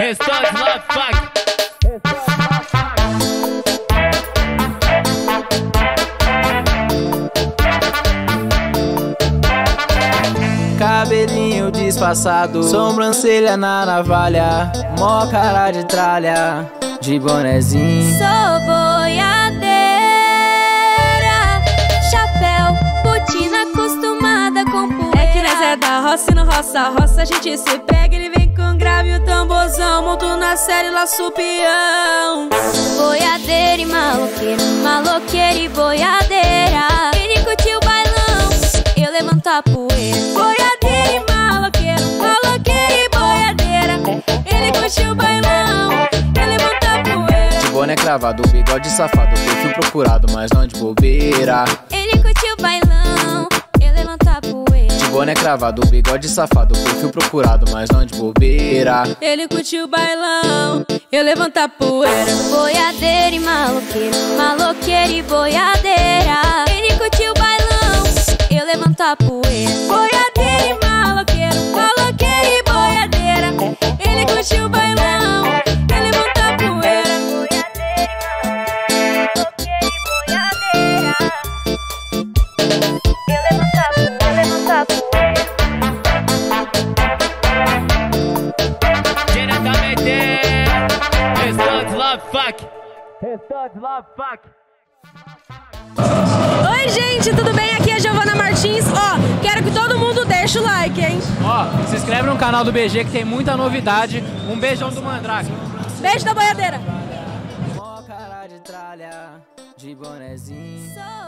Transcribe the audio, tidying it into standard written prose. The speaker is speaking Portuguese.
Restante love fuck. Cabelinho disfarçado, sobrancelha na navalha, mó cara de tralha, de bonezinho. Sou boiadeira, chapéu, botina acostumada com poeira. É que nós é da roça e no roça a gente se pega. Ele vem com grave e o tamborzão, monto na série, laço o peão. Boiadeira e maloqueiro, maloqueira e boiadeira. Ele curtiu o bailão, eu levanto a poeira. Boiadeira e maloqueiro, maloqueira e boiadeira. Ele curtiu o bailão, eu levanto a poeira. De boné cravado, bigode safado, perfil procurado, mas não de bobeira. Ele curtiu o bailão, eu levanto a poeira. De boné cravado, bigode safado, perfil procurado, mas não de bobeira. Ele curtiu o bailão, eu levanto a poeira. Boiadeira e maloqueiro, maloqueira e boiadeira. Ele curtiu o bailão, eu levanto a poeira. Boiadeira e maloqueiro, maloqueira e boiadeira. Ele curtiu o bailão, eu levanto a poeira. Diretamente. Restante love fuck. Restante love fuck. Oi gente, tudo bem? Aqui é a Giovana Martins. Ó, quero que todo mundo deixe o like, hein? Ó, se inscreve no canal do BG que tem muita novidade. Um beijão do Mandrake. Beijo da boiadeira. Mó cara de tralha, de bonezinho.